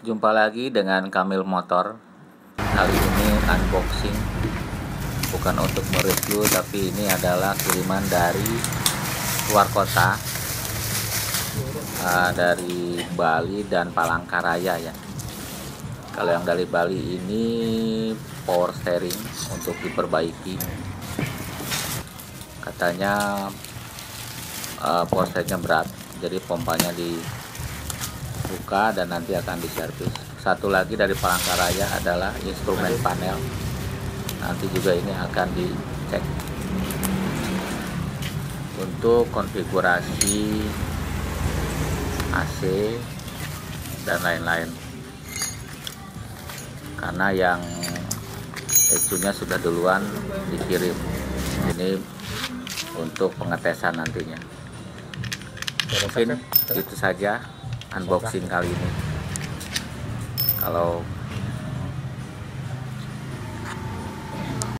Jumpa lagi dengan Kamil Motor. Kali ini unboxing, bukan untuk mereview, tapi ini adalah kiriman dari luar kota, dari Bali dan Palangkaraya ya. Kalau yang dari Bali ini power steering untuk diperbaiki. Katanya power steeringnya berat, jadi pompanya dibuka dan nanti akan diservis. Satu lagi dari Palangkaraya adalah instrumen panel, nanti juga ini akan dicek untuk konfigurasi AC dan lain-lain, karena yang ECU-nya sudah duluan dikirim. Ini untuk pengetesan nantinya. Mungkin itu saja unboxing kali ini. Kalau